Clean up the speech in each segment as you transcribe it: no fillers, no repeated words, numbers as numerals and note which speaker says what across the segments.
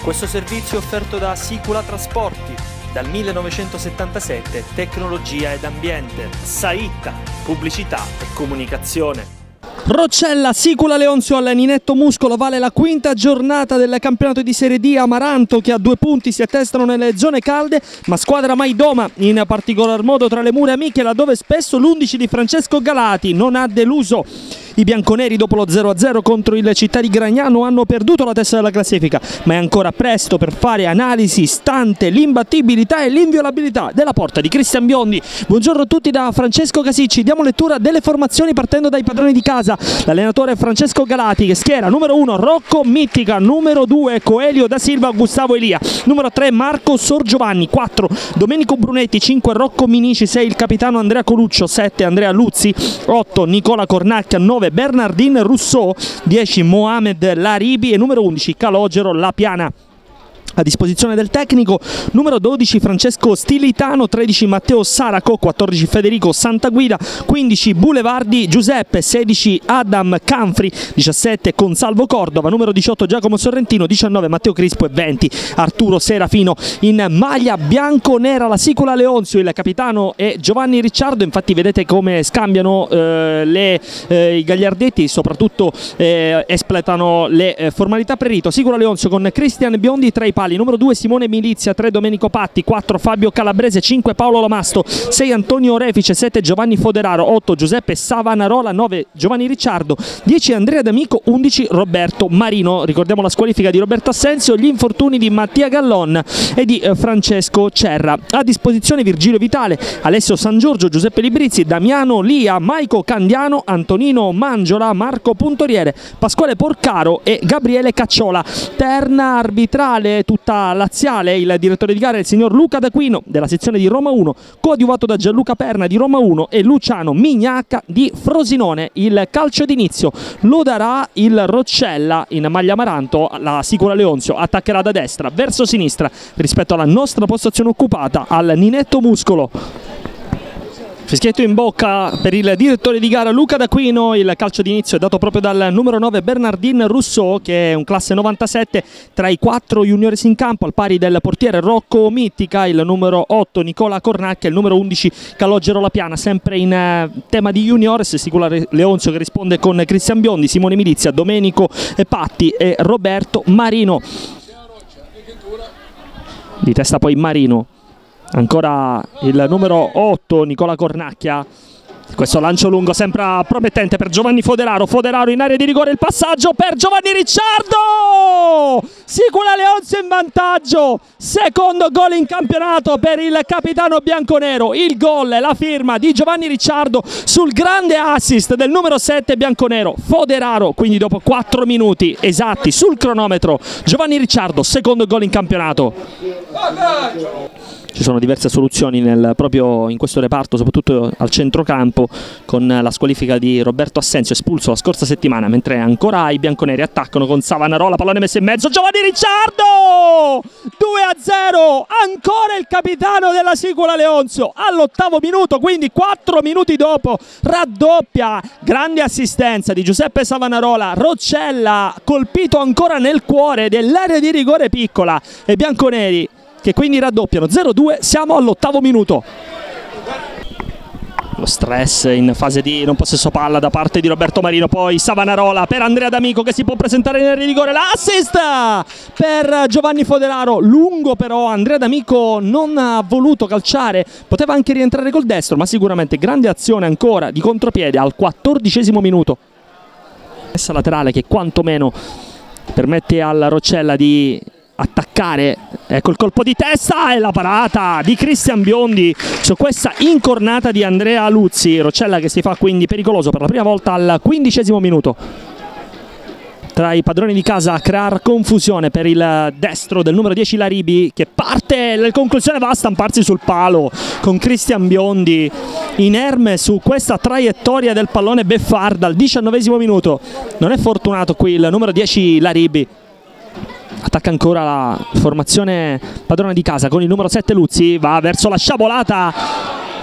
Speaker 1: Questo servizio è offerto da Sicula Trasporti, dal 1977 tecnologia ed ambiente, Saitta, pubblicità e comunicazione.
Speaker 2: Roccella, Sicula Leonzio al Ninetto Muscolo, vale la quinta giornata del campionato di Serie D. Amaranto che a 2 punti si attestano nelle zone calde, ma squadra mai doma, in particolar modo tra le mura amiche, laddove spesso l'11 di Francesco Galati non ha deluso. I bianconeri dopo lo 0-0 contro il Città di Gragnano hanno perduto la testa della classifica, ma è ancora presto per fare analisi stante l'imbattibilità e l'inviolabilità della porta di Cristian Biondi. Buongiorno a tutti da Francesco Casicci, diamo lettura delle formazioni partendo dai padroni di casa. L'allenatore Francesco Galati che schiera numero 1 Rocco Mittica, numero 2 Coelio da Silva Gustavo Elia, numero 3 Marco Sorgiovanni, 4 Domenico Brunetti, 5 Rocco Minici, 6 il capitano Andrea Coluccio, 7 Andrea Luzzi, 8 Nicola Cornacchia, 9 Bernardin Rousseau, 10 Mohamed Laribi e numero 11 Calogero La Piana. A disposizione del tecnico numero 12 Francesco Stilitano, 13 Matteo Saraco, 14 Federico Santaguida, 15 Boulevardi Giuseppe, 16 Adam Canfri, 17 Consalvo Cordova, numero 18 Giacomo Sorrentino, 19 Matteo Crispo e 20 Arturo Serafino. In maglia bianco-nera la Sicula Leonzio, il capitano è Giovanni Ricciardo. Infatti vedete come scambiano i gagliardetti, soprattutto espletano le formalità pre-rito. Sicula Leonzio con Cristian Biondi tra i pali, numero 2 Simone Milizia, 3 Domenico Patti, 4 Fabio Calabrese, 5 Paolo Lomasto, 6 Antonio Refice, 7 Giovanni Foderaro, 8 Giuseppe Savanarola, 9 Giovanni Ricciardo, 10 Andrea D'Amico, 11 Roberto Marino. Ricordiamo la squalifica di Roberto Assenzio, gli infortuni di Mattia Gallon e di Francesco Cerra. A disposizione Virgilio Vitale, Alessio San Giorgio, Giuseppe Librizzi, Damiano Lia, Maico Candiano, Antonino Mangiola, Marco Puntoriere, Pasquale Porcaro e Gabriele Cacciola. Terna arbitrale tutta laziale, il direttore di gara è il signor Luca D'Aquino della sezione di Roma 1, coadiuvato da Gianluca Perna di Roma 1 e Luciano Mignacca di Frosinone. Il calcio d'inizio lo darà il Roccella in maglia amaranto. La Sicula Leonzio attaccherà da destra verso sinistra rispetto alla nostra postazione occupata al Ninetto Muscolo. Fischietto in bocca per il direttore di gara Luca D'Aquino. Il calcio d'inizio è dato proprio dal numero 9 Bernardin Rousseau, che è un classe 97 tra i 4 juniores in campo, al pari del portiere Rocco Mittica, il numero 8 Nicola Cornacchia e il numero 11 Calogero La Piana. Sempre in tema di juniores, Sicula Leonzio che risponde con Cristian Biondi, Simone Milizia, Domenico Patti e Roberto Marino. Di testa poi Marino. Ancora il numero 8 Nicola Cornacchia. Questo lancio lungo sempre promettente per Giovanni Foderaro. Foderaro in area di rigore, il passaggio per Giovanni Ricciardo. Sicula Leonzio in vantaggio. Secondo gol in campionato per il capitano bianconero. Il gol è la firma di Giovanni Ricciardo sul grande assist del numero 7 bianconero Foderaro. Quindi dopo 4 minuti esatti sul cronometro, Giovanni Ricciardo, secondo gol in campionato. Ci sono diverse soluzioni proprio in questo reparto, soprattutto al centrocampo, con la squalifica di Roberto Assenzio, espulso la scorsa settimana, mentre ancora i bianconeri attaccano con Savanarola, pallone messo in mezzo, Giovanni Ricciardo! 2-0, ancora il capitano della Sicula Leonzio all'8° minuto, quindi 4 minuti dopo raddoppia, grande assistenza di Giuseppe Savanarola. Roccella colpito ancora nel cuore dell'area di rigore piccola e bianconeri che quindi raddoppiano. 0-2, siamo all'8° minuto. Lo stress in fase di non possesso palla da parte di Roberto Marino, poi Savanarola per Andrea D'Amico che si può presentare nel rigore, l'assist per Giovanni Foderaro, lungo però Andrea D'Amico non ha voluto calciare, poteva anche rientrare col destro, ma sicuramente grande azione ancora di contropiede al 14° minuto. Essa laterale che quantomeno permette al Roccella di attaccare. Ecco il colpo di testa e la parata di Cristian Biondi su questa incornata di Andrea Luzzi. Roccella che si fa quindi pericoloso per la prima volta al 15° minuto. Tra i padroni di casa a creare confusione per il destro del numero 10 Laribi, che parte, la conclusione va a stamparsi sul palo con Cristian Biondi inerme su questa traiettoria del pallone beffarda al 19° minuto. Non è fortunato qui il numero 10 Laribi. Attacca ancora la formazione padrona di casa con il numero 7 Luzzi, va verso la sciabolata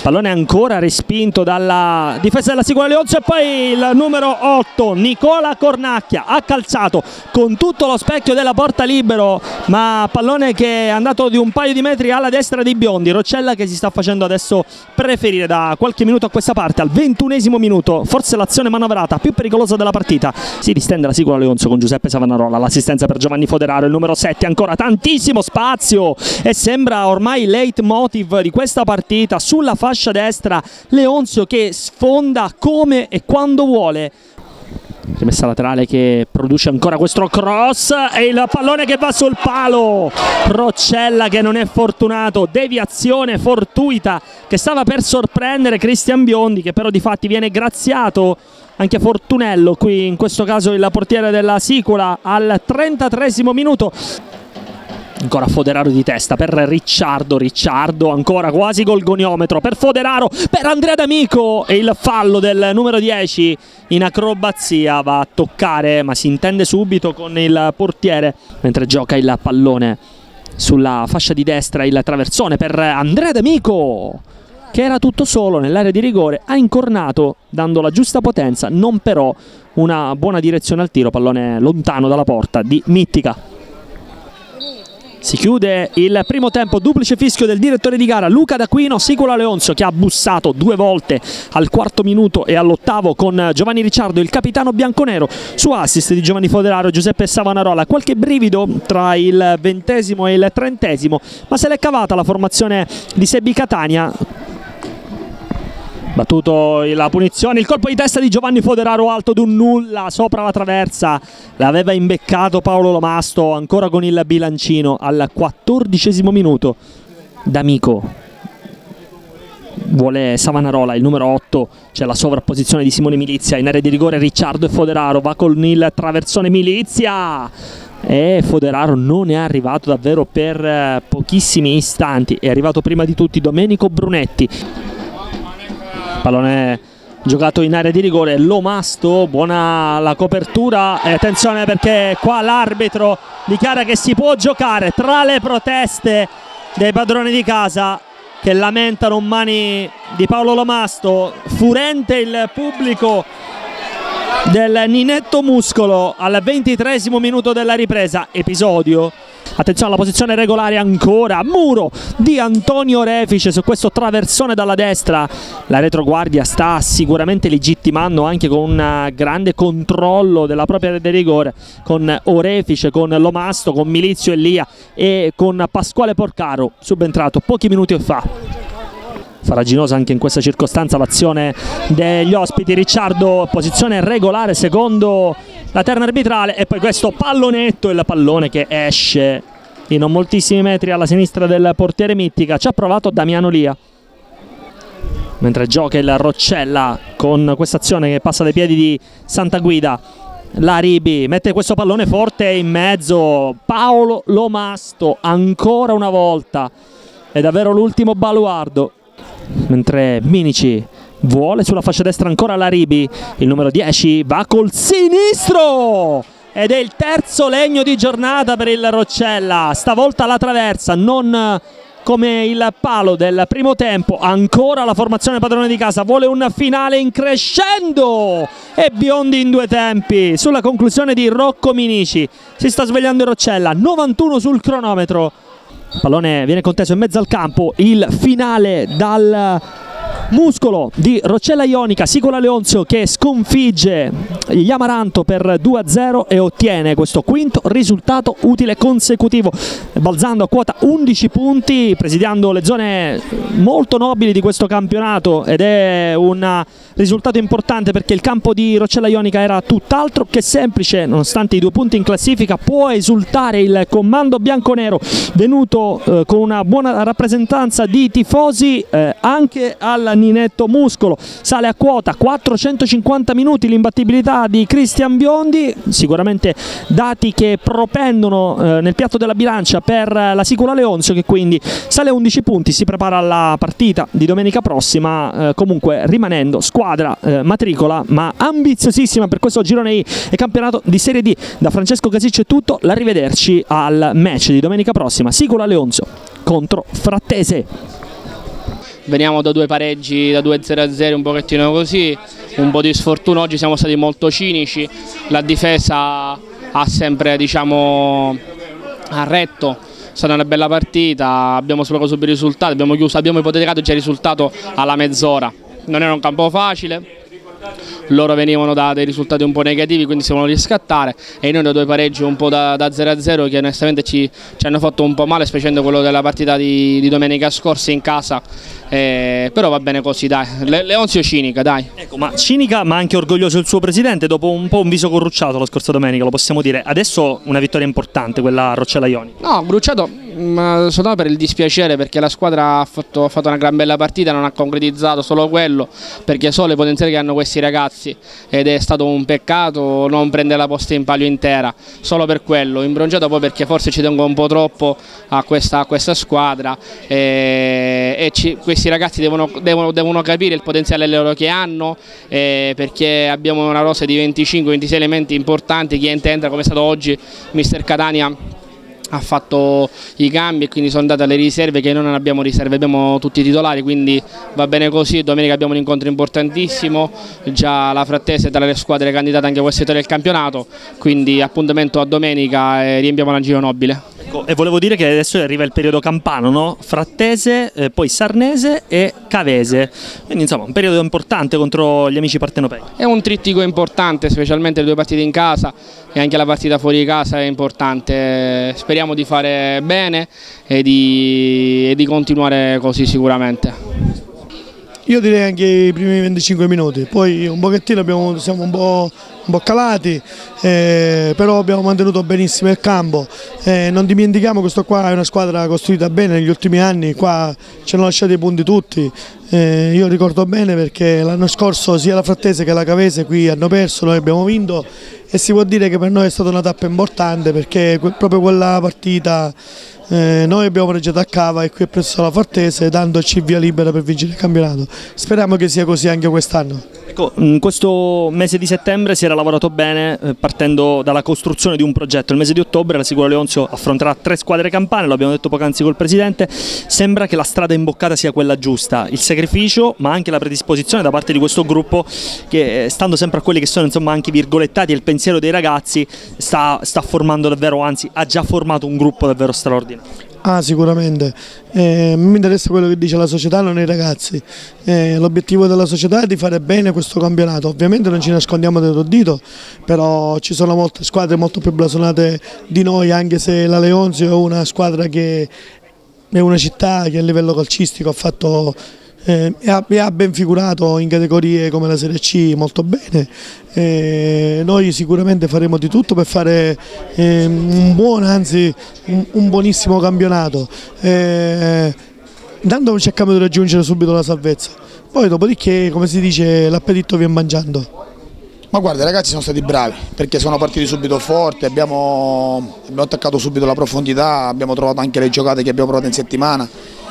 Speaker 2: pallone ancora respinto dalla difesa della Sicula Leonzio, e poi il numero 8 Nicola Cornacchia ha calciato con tutto lo specchio della porta libero, ma pallone che è andato di un paio di metri alla destra di Biondi. Roccella che si sta facendo adesso preferire da qualche minuto a questa parte. Al 21esimo minuto, forse l'azione manovrata più pericolosa della partita, si distende la Sicula Leonzio con Giuseppe Savonarola, l'assistenza per Giovanni Foderaro, il numero 7, ancora tantissimo spazio e sembra ormai leitmotiv di questa partita sulla fascia destra Leonzio che sfonda come e quando vuole. Rimessa laterale che produce ancora questo cross e il pallone che va sul palo. Roccella che non è fortunato, deviazione fortuita che stava per sorprendere Cristian Biondi, che però di fatti viene graziato. Anche Fortunello qui, in questo caso il portiere della Sicula, al 33esimo minuto. Ancora Foderaro di testa per Ricciardo, ancora quasi col goniometro per Foderaro, per Andrea D'Amico, e il fallo del numero 10 in acrobazia va a toccare, ma si intende subito con il portiere, mentre gioca il pallone sulla fascia di destra, il traversone per Andrea D'Amico, che era tutto solo nell'area di rigore, ha incornato dando la giusta potenza, non però una buona direzione al tiro, pallone lontano dalla porta di Mittica. Si chiude il primo tempo, duplice fischio del direttore di gara Luca D'Aquino. Sicula Leonzio che ha bussato 2 volte al 4° minuto e all'8° con Giovanni Ricciardo, il capitano bianconero, su assist di Giovanni Foderaro e Giuseppe Savonarola. Qualche brivido tra il 20° e il 30°, ma se l'è cavata la formazione di Sebi Catania. Battuto la punizione, il colpo di testa di Giovanni Foderaro alto d'un nulla sopra la traversa, l'aveva imbeccato Paolo Lomasto ancora con il bilancino al 14° minuto. D'Amico vuole Savonarola, il numero 8, c'è la sovrapposizione di Simone Milizia in area di rigore. Ricciardo e Foderaro, va con il traversone Milizia e Foderaro non è arrivato davvero per pochissimi istanti, è arrivato prima di tutti Domenico Brunetti. Pallone giocato in area di rigore, Lomasto, buona la copertura e attenzione perché qua l'arbitro dichiara che si può giocare. Tra le proteste dei padroni di casa che lamentano mani di Paolo Lomasto, furente il pubblico del Ninetto Muscolo al 23° minuto della ripresa, episodio. Attenzione alla posizione regolare ancora, muro di Antonio Refice su questo traversone dalla destra. La retroguardia sta sicuramente legittimando anche con un grande controllo della propria area di rigore, con Orefice, con Lomasto, con Milizio Elia e con Pasquale Porcaro, subentrato pochi minuti fa. Farraginosa anche in questa circostanza l'azione degli ospiti. Ricciardo, posizione regolare secondo la terna arbitrale, e poi questo pallonetto, il pallone che esce di non moltissimi metri alla sinistra del portiere Mittica. Ci ha provato Damiano Lia, mentre gioca il Roccella con questa azione che passa dai piedi di Santaguida. Laribi mette questo pallone forte in mezzo, Paolo Lomasto ancora una volta, è davvero l'ultimo baluardo, mentre Minici vuole sulla fascia destra ancora Laribi, il numero 10 va col sinistro ed è il terzo legno di giornata per il Roccella, stavolta la traversa, non come il palo del primo tempo. Ancora la formazione padrone di casa vuole un finale in crescendo e Biondi in 2 tempi sulla conclusione di Rocco Minici. Si sta svegliando il Roccella, 91 sul cronometro, pallone viene conteso in mezzo al campo, il finale dal muscolo di Roccella Ionica. Sicula Leonzio che sconfigge gli Amaranto per 2-0 e ottiene questo 5° risultato utile consecutivo, balzando a quota 11 punti, presidiando le zone molto nobili di questo campionato, ed è un risultato importante perché il campo di Roccella Ionica era tutt'altro che semplice. Nonostante i 2 punti in classifica può esultare il comando bianconero, venuto con una buona rappresentanza di tifosi anche al Ninetto Muscolo. Sale a quota 450 minuti l'imbattibilità di Cristian Biondi, sicuramente dati che propendono nel piatto della bilancia per la Sicula Leonzio, che quindi sale a 11 punti, si prepara alla partita di domenica prossima, comunque rimanendo squadra matricola ma ambiziosissima per questo girone I e campionato di Serie D. Da Francesco Casiccio è tutto, l'arrivederci al match di domenica prossima, Sicula Leonzio contro Frattese.
Speaker 3: veniamo da 2 pareggi, da 2 0-0, un pochettino così, un po' di sfortuna. Oggi siamo stati molto cinici, la difesa ha sempre, diciamo, ha retto. È stata una bella partita, abbiamo sprecato subito i risultati, abbiamo ipotecato già il risultato alla mezz'ora. Non era un campo facile, loro venivano da dei risultati un po' negativi, quindi si volevano riscattare, e noi da 2 pareggi un po' da 0-0 che onestamente ci hanno fatto un po' male, specialmente quello della partita di domenica scorsa in casa, però va bene così, dai. Leonzio cinica, dai.
Speaker 2: Ecco, ma cinica ma anche orgoglioso il suo presidente dopo un po' un viso corrucciato la scorsa domenica, lo possiamo dire. Adesso una vittoria importante, quella a Roccella Ionica.
Speaker 3: No, Grucciato soltanto per il dispiacere, perché la squadra ha fatto una gran bella partita, non ha concretizzato solo quello, perché so le potenziali che hanno questi ragazzi ed è stato un peccato non prendere la posta in palio intera, solo per quello. Imbronciato poi perché forse ci tengo un po' troppo a questa squadra, questi ragazzi devono capire il potenziale loro che hanno, perché abbiamo una rosa di 25-26 elementi importanti. Chi entra, come è stato oggi mister Catania, ha fatto i cambi e quindi sono andate alle riserve, che noi non abbiamo riserve, abbiamo tutti i titolari, quindi va bene così. Domenica abbiamo un incontro importantissimo, già la Frattese è tra le squadre candidate anche a questa vittoria del campionato, quindi appuntamento a domenica e riempiamo la Giro Nobile.
Speaker 2: Ecco, e volevo dire che adesso arriva il periodo campano, no? Frattese, poi Sarnese e Cavese, quindi insomma un periodo importante contro gli amici partenopei.
Speaker 3: È un trittico importante, specialmente le 2 partite in casa e anche la partita fuori casa è importante. Speriamo di fare bene e di continuare così sicuramente.
Speaker 4: Io direi anche i primi 25 minuti, poi un pochettino siamo un po' calati, però abbiamo mantenuto benissimo il campo. Non dimentichiamo, questo qua è una squadra costruita bene negli ultimi anni, qua ci hanno lasciato i punti tutti. Io ricordo bene perché l'anno scorso sia la Frattese che la Cavese qui hanno perso, noi abbiamo vinto, e si può dire che per noi è stata una tappa importante, perché proprio quella partita noi abbiamo pareggiato a Cava e qui è presso la Frattese, dandoci via libera per vincere il campionato. Speriamo che sia così anche quest'anno.
Speaker 2: Ecco, in questo mese di settembre si era lavorato bene, partendo dalla costruzione di un progetto. Il mese di ottobre la Sicula Leonzio affronterà 3 squadre campane, lo abbiamo detto poc'anzi col Presidente. Sembra che la strada imboccata sia quella giusta, il sacrificio ma anche la predisposizione da parte di questo gruppo che, stando sempre a quelli che sono insomma anche i virgolettati e il pensiero dei ragazzi, sta formando davvero, anzi ha già formato un gruppo davvero straordinario.
Speaker 4: Ah, sicuramente, mi interessa quello che dice la società, non i ragazzi. L'obiettivo della società è di fare bene questo campionato, ovviamente non ci nascondiamo dietro dito, però ci sono molte squadre molto più blasonate di noi, anche se la Leonzio è una squadra che è una città che a livello calcistico ha fatto ha ben figurato in categorie come la Serie C molto bene. Noi sicuramente faremo di tutto per fare un buon, anzi un buonissimo campionato. Intanto cerchiamo di raggiungere subito la salvezza, poi dopodiché, come si dice, l'appetito viene mangiando.
Speaker 5: Ma guarda, i ragazzi sono stati bravi perché sono partiti subito forti, abbiamo attaccato subito la profondità, abbiamo trovato anche le giocate che abbiamo provato in settimana,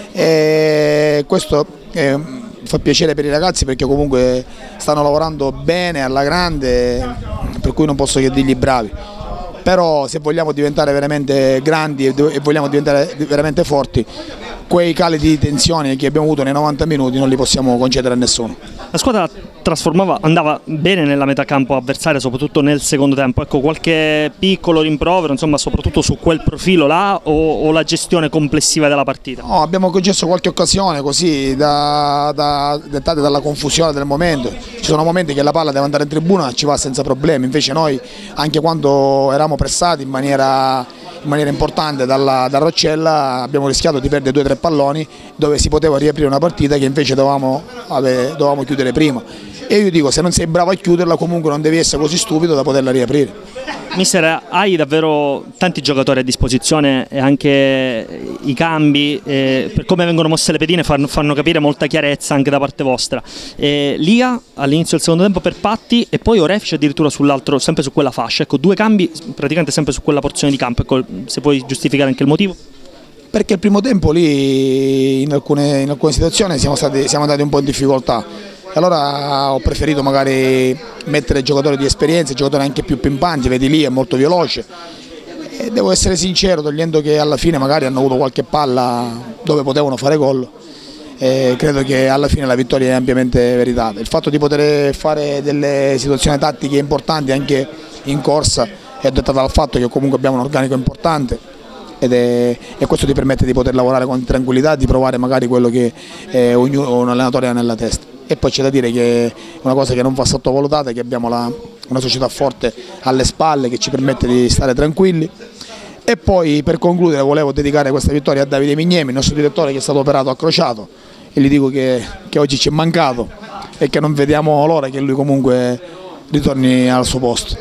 Speaker 5: e questo fa piacere per i ragazzi perché comunque stanno lavorando bene, alla grande, per cui non posso che dirgli bravi. Però se vogliamo diventare veramente grandi e vogliamo diventare veramente forti, quei cali di tensione che abbiamo avuto nei 90 minuti non li possiamo concedere a nessuno.
Speaker 2: La squadra andava bene nella metà campo avversaria, soprattutto nel secondo tempo. Ecco, qualche piccolo rimprovero, insomma, soprattutto su quel profilo là, o la gestione complessiva della partita?
Speaker 5: No, abbiamo concesso qualche occasione così dettate dalla confusione del momento. Ci sono momenti che la palla deve andare in tribuna, ci va senza problemi, invece noi anche quando eravamo pressati in maniera importante da Roccella abbiamo rischiato di perdere 2 o 3 palloni dove si poteva riaprire una partita che invece dovevamo chiudere prima. E io dico, se non sei bravo a chiuderla comunque non devi essere così stupido da poterla riaprire.
Speaker 2: Mister, hai davvero tanti giocatori a disposizione e anche i cambi, per come vengono mosse le pedine, fanno capire molta chiarezza anche da parte vostra. Lia all'inizio del secondo tempo per Patti e poi Orefice addirittura sull'altro, sempre su quella fascia. Ecco, 2 cambi praticamente sempre su quella porzione di campo. Ecco, se puoi giustificare anche il motivo.
Speaker 5: Perché il primo tempo lì in alcune situazioni siamo andati un po' in difficoltà. Allora ho preferito magari mettere giocatori di esperienza, giocatori anche più pimpanti, vedi lì è molto veloce. E devo essere sincero, togliendo che alla fine magari hanno avuto qualche palla dove potevano fare gol, credo che alla fine la vittoria è ampiamente meritata. Il fatto di poter fare delle situazioni tattiche importanti anche in corsa è dettata dal fatto che comunque abbiamo un organico importante e questo ti permette di poter lavorare con tranquillità, di provare magari quello che un allenatore ha nella testa. E poi c'è da dire che una cosa che non va sottovalutata è che abbiamo una società forte alle spalle che ci permette di stare tranquilli. E poi per concludere volevo dedicare questa vittoria a Davide Mignemi, il nostro direttore, che è stato operato a crociato, e gli dico che oggi ci è mancato e che non vediamo l'ora che lui comunque ritorni al suo posto.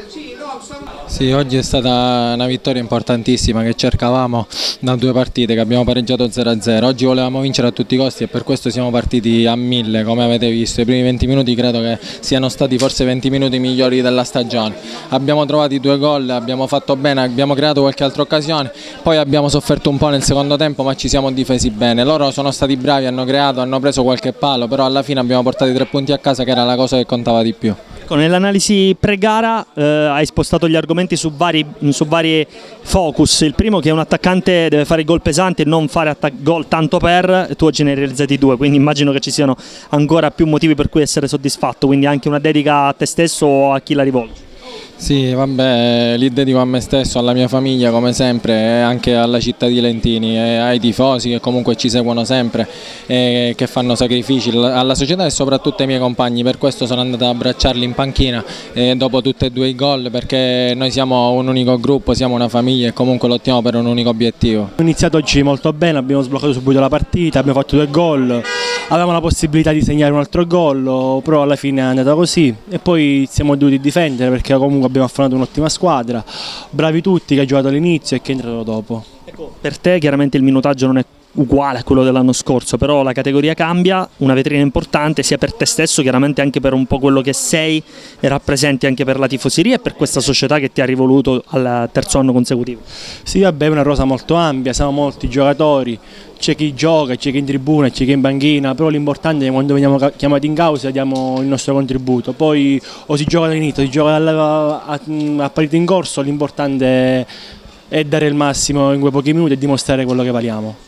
Speaker 6: Sì, oggi è stata una vittoria importantissima che cercavamo da 2 partite che abbiamo pareggiato 0-0. Oggi volevamo vincere a tutti i costi e per questo siamo partiti a 1000, come avete visto. I primi 20 minuti credo che siano stati forse 20 minuti migliori della stagione. Abbiamo trovato i 2 gol, abbiamo fatto bene, abbiamo creato qualche altra occasione, poi abbiamo sofferto un po' nel secondo tempo ma ci siamo difesi bene. Loro sono stati bravi, hanno creato, hanno preso qualche palo, però alla fine abbiamo portato i 3 punti a casa, che era la cosa che contava di più.
Speaker 2: Nell'analisi pre-gara hai spostato gli argomenti su vari focus. Il primo, che un attaccante deve fare gol pesanti e non fare gol tanto per, tu oggi ne hai realizzati 2, quindi immagino che ci siano ancora più motivi per cui essere soddisfatto, quindi anche una dedica a te stesso o a chi la rivolge.
Speaker 6: Sì, vabbè, li dedico a me stesso, alla mia famiglia come sempre, e anche alla città di Lentini e ai tifosi che comunque ci seguono sempre e che fanno sacrifici, alla società e soprattutto ai miei compagni. Per questo sono andato ad abbracciarli in panchina dopo tutti e 2 i gol, perché noi siamo un unico gruppo, siamo una famiglia e comunque lottiamo per un unico obiettivo.
Speaker 7: Abbiamo iniziato oggi molto bene, abbiamo sbloccato subito la partita, abbiamo fatto 2 gol, avevamo la possibilità di segnare un altro gol, però alla fine è andata così e poi siamo dovuti difendere perché comunque abbiamo affondato un'ottima squadra, bravi tutti, che ha giocato all'inizio e che è entrato dopo.
Speaker 2: Ecco, per te chiaramente il minutaggio non è uguale a quello dell'anno scorso, però la categoria cambia, una vetrina importante sia per te stesso, chiaramente anche per un po' quello che sei e rappresenti anche per la tifoseria e per questa società che ti ha rivoluto al 3° anno consecutivo.
Speaker 7: Sì, vabbè, è una rosa molto ampia, siamo molti giocatori, c'è chi gioca, c'è chi è in tribuna, c'è chi è in panchina, però l'importante è che quando veniamo chiamati in causa diamo il nostro contributo. Poi o si gioca all'inizio, si gioca a partita in corso, l'importante è dare il massimo in quei pochi minuti e dimostrare quello che valiamo.